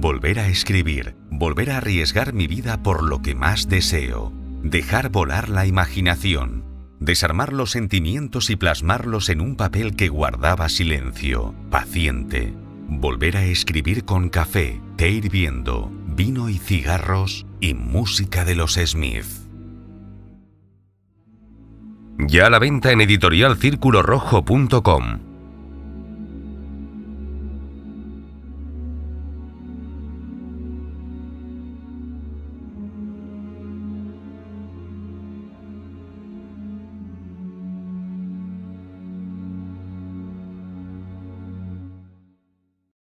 Volver a escribir, volver a arriesgar mi vida por lo que más deseo. Dejar volar la imaginación. Desarmar los sentimientos y plasmarlos en un papel que guardaba silencio, paciente. Volver a escribir con café, té hirviendo, vino y cigarros y música de los Smith. Ya a la venta en editorialcirculorrojo.com.